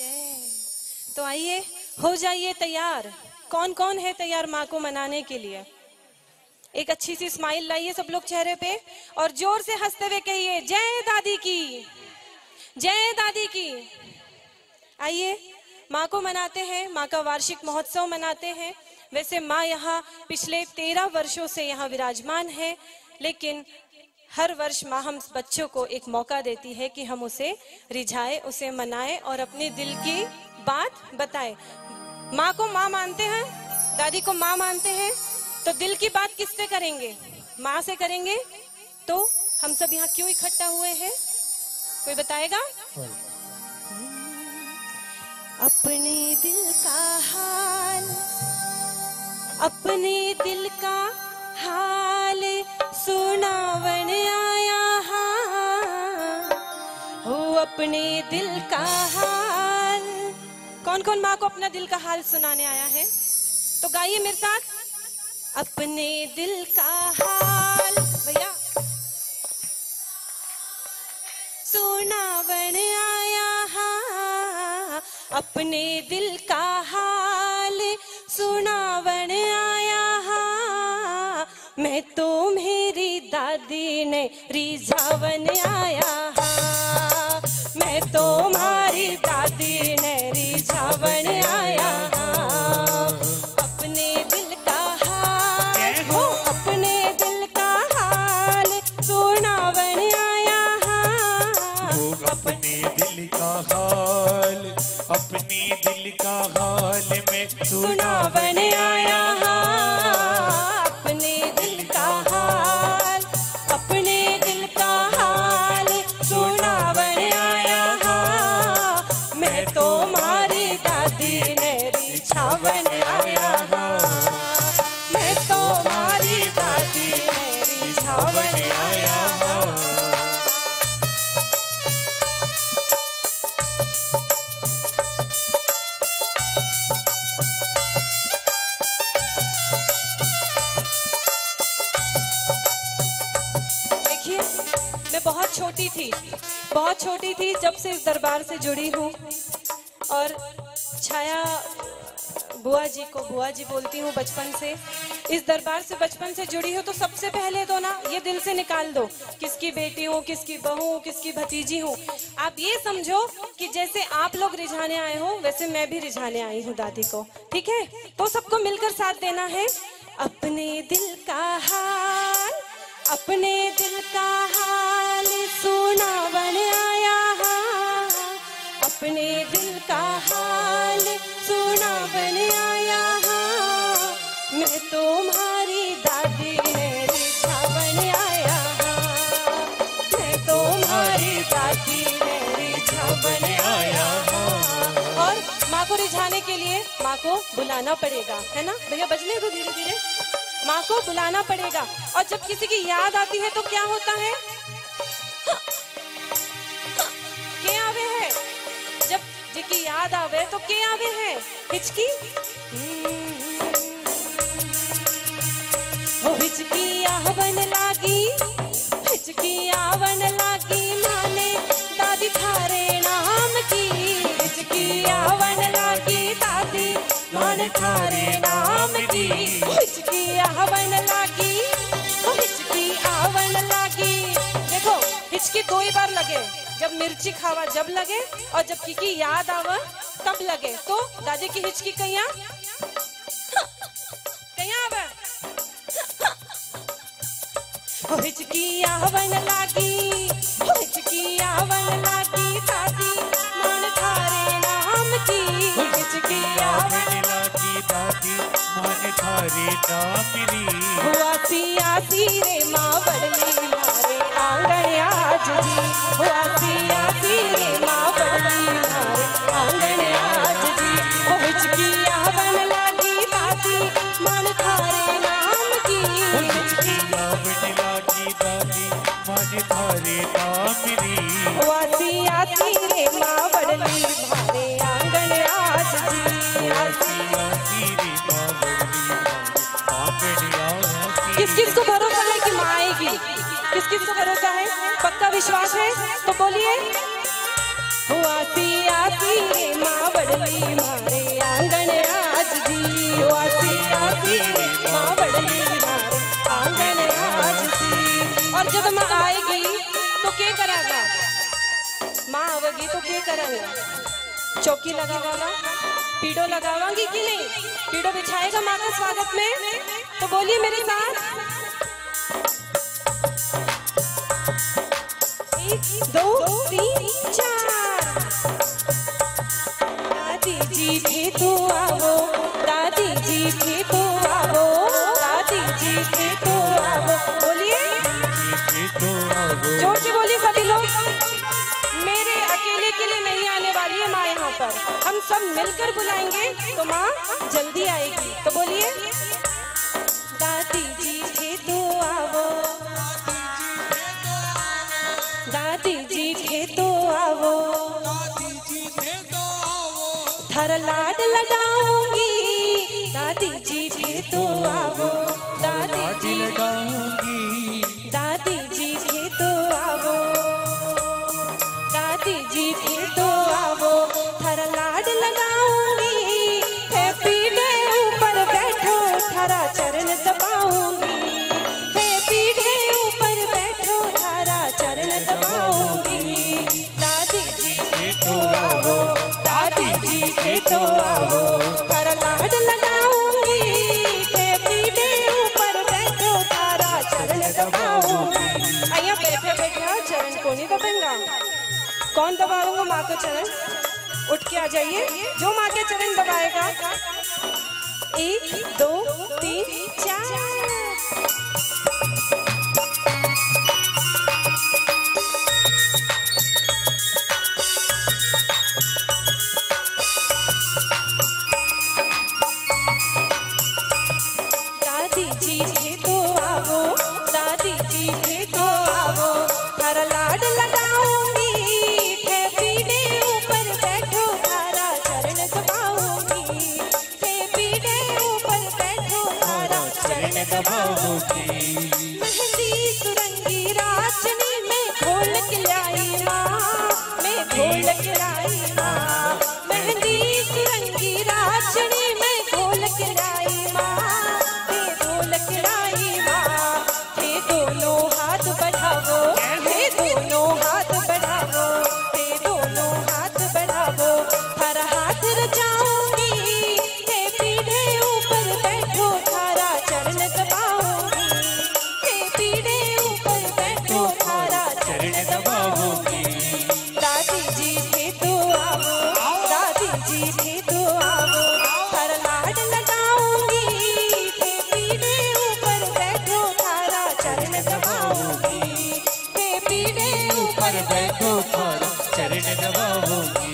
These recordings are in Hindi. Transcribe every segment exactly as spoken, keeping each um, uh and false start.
तो आइए हो जाइए तैयार। कौन कौन है तैयार माँ को मनाने के लिए? एक अच्छी सी स्माइल लाइए सब लोग चेहरे पे और जोर से हंसते हुए कहिए जय दादी की, जय दादी की। आइए माँ को मनाते हैं, माँ का वार्षिक महोत्सव मनाते हैं। वैसे माँ यहाँ पिछले तेरह वर्षों से यहाँ विराजमान है, लेकिन हर वर्ष माँ हम बच्चों को एक मौका देती है कि हम उसे रिझाए, उसे मनाए और अपने दिल की बात बताए। माँ को माँ मानते हैं, दादी को माँ मानते हैं, तो दिल की बात किससे करेंगे? माँ से करेंगे। तो हम सब यहाँ क्यों इकट्ठा हुए हैं, कोई बताएगा? अपने दिल का हाल, अपने दिल का हाल सुनावन आया हो, अपने दिल का हाल। कौन कौन माँ को अपना दिल का हाल सुनाने आया है? तो गाइए मेरे साथ, अपने दिल का हाल भैया सुनावन आया हा, अपने दिल का हाल सुनावन आया हा, मैं तो मेरी दादी ने रिझावन आया हा, मैं तो हमारी दादी ने रिझावन आया हा, अपने दिल का हाल हो, अपने दिल का हाल सुनावन आया हा, अपने दिल का हाल, अपने दिल का हाल में सुनावन आया हा, अपने दिल का हाल, अपने दिल का हाल सुनावन आया हा, मैं तो हमारी दादी ने रिझावन आया हा, मैं तो हमारी दादी ने रिझावन आया हा। मैं बहुत छोटी थी, बहुत छोटी थी जब से इस दरबार से जुड़ी हूँ, और छाया बुआ जी को बुआ जी बोलती हूँ बचपन से। इस दरबार से बचपन से जुड़ी हूँ, तो सबसे पहले तो ना ये दिल से निकाल दो किसकी बेटी हूँ, किसकी बहू हूँ, किसकी भतीजी हूँ। आप ये समझो कि जैसे आप लोग रिझाने आए हो, वैसे मैं भी रिझाने आई हूँ दादी को, ठीक है? तो सबको मिलकर साथ देना है। अपने दिल का हाल, अपने दिल का हाल सुनावन आया हा, अपने दिल का हाल सुनावन आया हा, मैं तुम्हारी दादी ने रिझावन आया हा, मैं तुम्हारी दादी ने रिझावन आया हा। और माँ को रिझाने के लिए माँ को बुलाना पड़ेगा, है ना भैया? बजने दो धीरे धीरे। माँ को बुलाना पड़ेगा, और जब किसी की याद आती है तो क्या होता है? के आवे है, जब जिसकी याद आवे तो के आवे है? हिचकी। वो हिचकी आवन लागी, हिचकी आवन लागी, माने दादी थारे नाम की, हिचकी आवन लागी दादी माने थारे नाम की, हिचकी आवन लागी, हिचकी आवन लागी। देखो हिचकी दो ही बार लगे, जब मिर्ची खावा जब लगे, और जब की याद आवा तब लगे। तो दादी की हिचकी कहिया कहिया आवे, हिचकी आवन लागी, हिचकी आवन लागी, दादी मान थारे नाम की, हिचकी आवन लागी, दादी मान थारे नाम री, हुआ सिया सिरे माँ बड़ली मारे आंगन आज जी, हुआ सिया सिरे माँ बड़ली मारे आंगन आज जी, ओ हिचकी आवन लागी, दादी मान थारे नाम की, हिचकी आवन लागी, दादी मान थारे नाम री, हुआ सिया सिरे माँ बड़ली मारे आंगन आज जी, सिया सिरे माँ बड़ली आंगन आज जी। किस किस को भरोसा है कि माँ आएगी? किस किस को भरोसा है? पक्का विश्वास है? तो बोलिए, हुआ सिया सिरे माँ बड़ली मारे आंगन आज जी, आसी आसी माँ बड़ली मारे आंगन आज जी। और जब माँ आएगी तो क्या करागा, माँ आवेगी तो क्या करागा, चौकी लगावागा, पीड़ो लगावांगी कि नहीं, पीड़ो बिछाएगा माँ का स्वागत में, तो बोलिए मेरे साथ, एक दो तीन चार। दादी जी भी तो आओ, दादी जी भी तो आओ, दादी जी भी तो आओ, बोलिए जोर से बोलिए सभी लोग। मेरे अकेले के लिए नहीं आने वाली है माँ यहाँ पर, हम सब मिलकर बुलाएंगे तो माँ जल्दी आएगी, तो बोलिए दादी जी भी तो आओ, दादी जी भी तो आओ, थर लाड लगाऊंगी, दादी जी भी तो आओ, दादी जी लगाऊंगी, दादी जी भी तो आओ, दादी जी भी तो आओ, थर लाड लगाऊंगी, हैप्पी डे ऊपर बैठो थारा चरण दबाऊंगी, हैप्पी डे ऊपर बैठो थारा चरण दबाऊंगी, दादी जी भी तो आओ, दादी जी भी तो आओ, थारा लाड लगाऊंगी, हैप्पी डे ऊपर बैठो थारा चरण दबाऊंगी। आइया बैठे बैठे चरण को नहीं दबेगा, कौन दबाऊंगा माँ को चरण, उठ के आ जाइए, जो माँ के चरण दबाएगा, एक दो तीन चार। दादी जी भी तो आओ, दादी जी भी तो आओ, थारा लाड लगाऊंगी, हैप्पी डे ऊपर बैठो थारा चरण दबाऊंगी, हैप्पी डे ऊपर बैठो थारा चरण दबाऊंगी। मेहंदी सुरंगी राचनी में घोल के लाई माँ, मैं घोल के लाई माँ, मेहंदी सुरंगी राचनी में घोल के लाई माँ, मैं घोल के लाई माँ, हे दोनों हाथ बढ़ाओ, हे दोनों हाथ बढ़ाओ, हे दोनों हाथ बढ़ाओ, हर हाथ रचाऊंगी, हे पीढ़े ऊपर बैठो थारा चरण दबाऊंगी, हे पीढ़े ऊपर बैठो थारा चरण दबाऊंगी। दादी जी भी तो आओ, दादी जी भी तो आओ, हर लाड लगाऊंगी, हे पीढ़े ऊपर बैठो थारा चरण दबाऊंगी, हे पीढ़े ऊपर बैठो थारा चरण दबाऊंगी।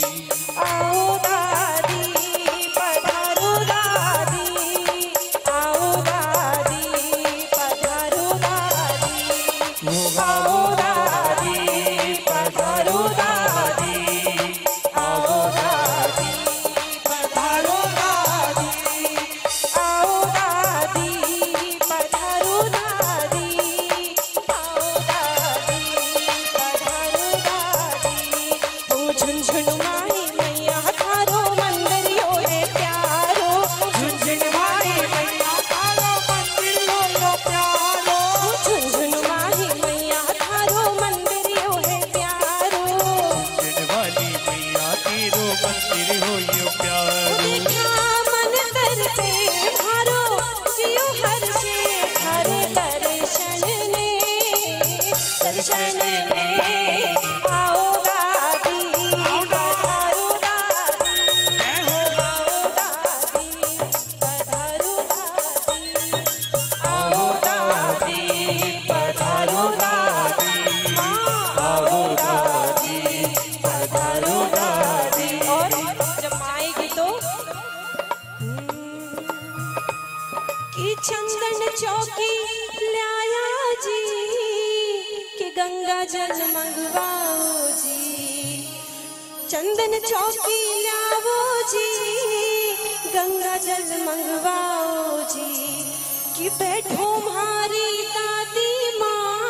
आओ दादी पधारो दादी, आओ दादी पधारो दादी, आओ दादी पधारो दादी, आओ दादी पधारो दादी, आओ दादी पधारो दादी, आओ दादी पधारो दादी। ओ झुनझुन माही मैया थारो मंदिरियो है प्यारो, झुनझुन माही मैया थारो मंदिरियो है प्यारो, झुनझुन माही मैया थारो मंदिरियो है प्यारो, वाली मैया तेरो मंदिर हो यो प्यारो, देखा मन कर पे भारो, जियो हर से थारे दर्शन ने, दर्शन ने, आओ दादी पधारो दादी, आओ दादी पधारो दादी, आओ दादी पधारो दादी, आओ दादी पधारो दादी। और जब माँ आएगी तो कि चंदन चौकी लाया जी, कि गंगा जल मंगवाओ जी, चंदन चौकी लाओ जी, गंगा जल मंगवाओ जी, कि बैठो हमारी दादी माँ,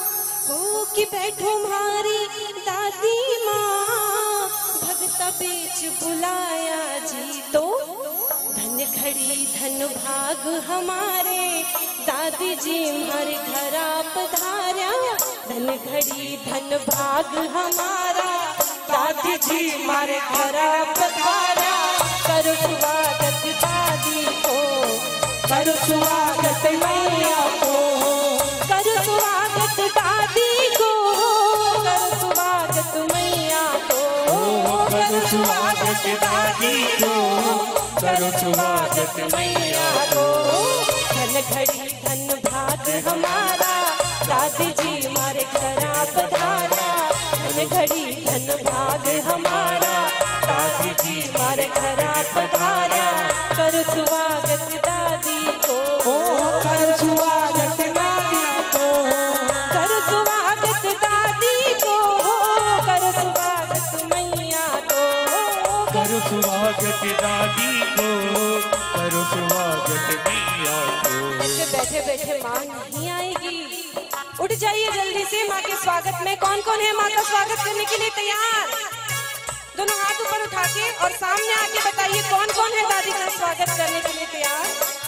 ओ कि बैठो हमारी दादी माँ, भगत बेच बीच बुलाया जी तो धन घड़ी धन भाग हमारे दादी जी हमारे घर पधारा। धन घड़ी धन भाग हमारा दादी जी हमारे घर पधारा। करो स्वागत दादी को, करो स्वागत मैया को, करो स्वागत दादी को, करो स्वागत मैया को, करो स्वागत दादी को, करो स्वागत मैया को। धन घड़ी धन भाग हमारा दादी जी हमारे घर पधारा। धन घड़ी धन भाग हमारा दादी जी हमारे घर पधारा। करो स्वागत दादी को, करो स्वागत दादी को, करो स्वागत दादी को, करो स्वागत मैया को, करो स्वागत दादी को, करो स्वागत मैया को। बैठे बैठे माँ नहीं आएगी, उठ जाइए जल्दी से माँ के स्वागत में। कौन कौन है माँ का स्वागत करने के लिए तैयार? दोनों हाथ ऊपर उठा के और सामने आके बताइए कौन कौन है दादी का स्वागत करने के लिए तैयार।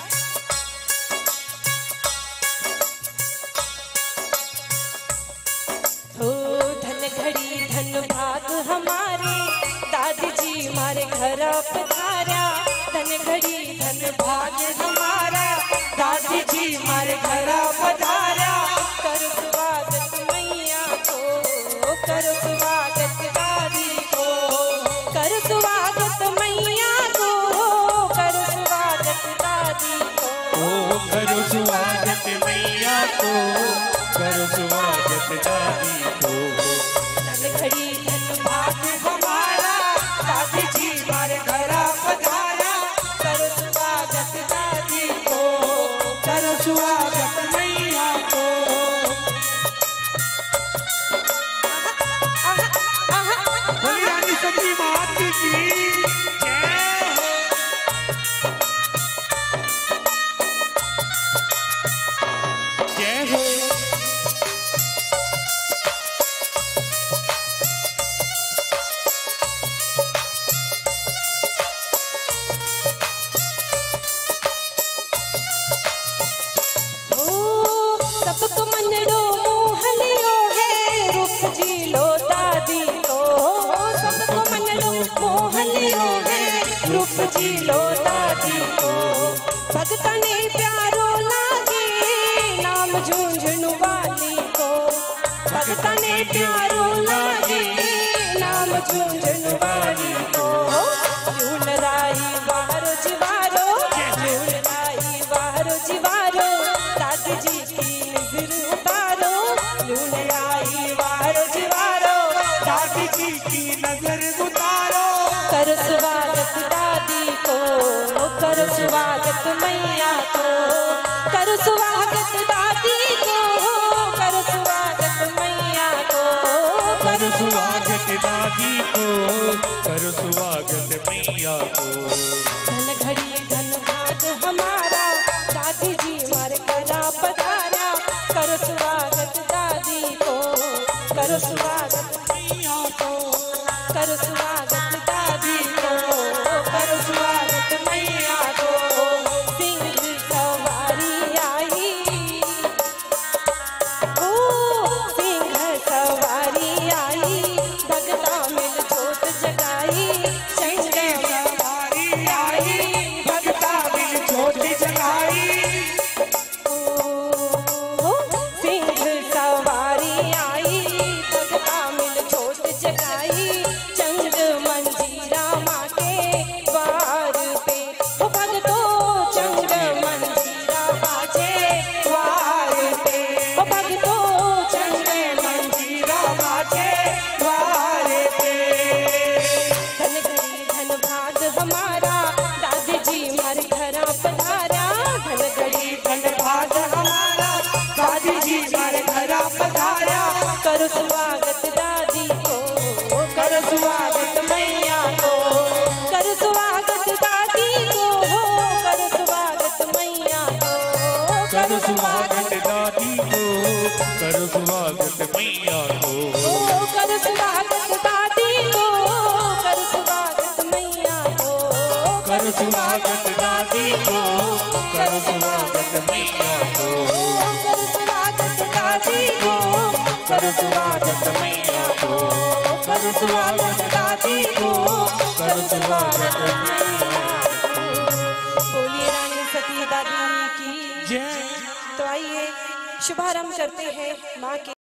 हो धन घड़ी धन भाग हमारे दादी जी हमारे घर पधारा। धन घड़ी धन भाग हमारा दादी जी हमारे घर पधारा। करो स्वागत मैया को, करो स्वागत दादी को, करो स्वागत मैया को, करो स्वागत दादी को, ओ करो स्वागत मैया को, करो स्वागत दादी को। धन घड़ी धन भाग हमारा दादी जी हमारे घर पधारा। करो स्वागत दादी को, करो स्वागत मैया को। बोली रानी सब्जी मात की जय हो। जय हो। सबको मनड़ो मोहलियो है रूप जी लो दादी को। सबको मनड़ो मोहलियो है रूप जी लो दादी को। भगता ने प्यारो लागे नाम झुंझुनू वाली को। भगता ने प्यारो लागे नाम झुंझुनू वाली को। यून राई बाहरो जीवारो, यून राई बाहरो जीवारो, दादी जी की नजर उतारो। यून राई बाहरो जीवारो, दादी जी की नजर उतारो। करो स्वागत दादी को, करो स्वागत मैया को, करो स्वागत दादी को, करो स्वागत मैया को, करो स्वागत दादी को, करो स्वागत मैया को। धन घड़ी धन भाग हमारा दादी जी हमारे घर पधारा। करो स्वागत दादी को, करो स्वागत मैया को, करो स्वागत दादी को, करो स्वागत मैया को। सिंह सवारी आई, ओ सिंह सवारी आई, भगता मिल जोत जगाई। चंग सवारी आई, भगता मिल जोत जगाई। ओ सिंह सवारी आई, भगता मिल जोत जगाई। चंग मंजीरा माँ के द्वार पे, ओ भगतो चंग मंजीरा बाजे द्वार पे, ओ भगतो चंग मंजीरा बाजे द्वार पे। धन घड़ी धन भाग हमारा दादी जी हमारे घर पधारा। धन घड़ी धन भाग हमारा दादी जी हमारे घर पधारा। करो स्वागत दादी को, करो स्वागत मैया को, करो स्वागत दादी को, करो स्वागत मैया को, करो स्वागत दादी को, करो स्वागत मैया को। करो स्वागत दादी को, करो स्वागत कर स्वागत दादी को, कर स्वागत मैया को, कर स्वागत दादी को, कर स्वागत मैया को, कर स्वागत दादी को, कर स्वागत मैया को। बोलिए रानी सती दादी की जय। तो आइए शुभारंभ करते हैं माँ के